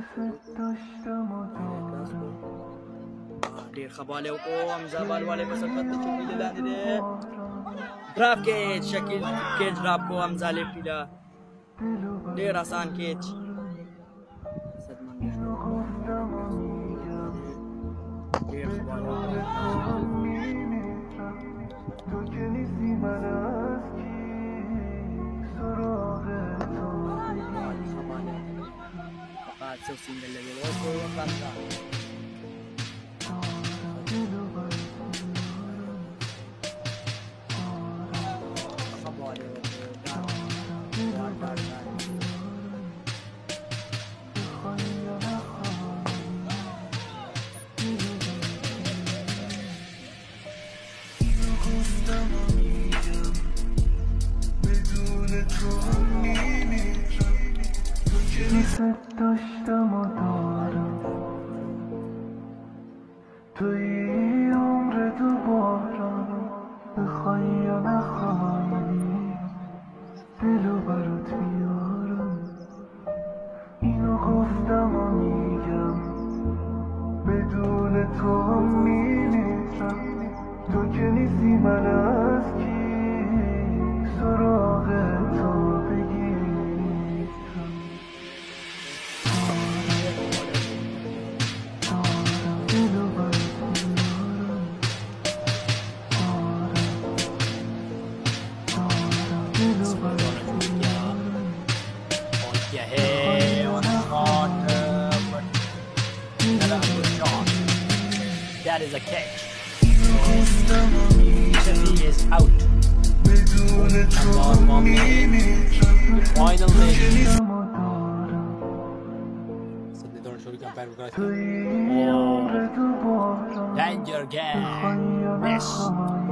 ډیر خباله وکړو حمزه بالواله په صفت چې ویل لاندې دی ډراپ کېچ شکیل کېچ ډراپ کو حمزه لیپیلا ډیر آسان کېچ ډیر خباله فقط سو سینگل لگه وکړو حمزه داشتم و دارم توی عمر دوبارم بخوای یا نخوای دلو برات میارم اینو گفتم و میگم بدون تو هم میمیرم تو که نیستی من از کی سراغ تو بگیرم That is a catch. Shafi is out. Finally. Oh. Danger game. Yes.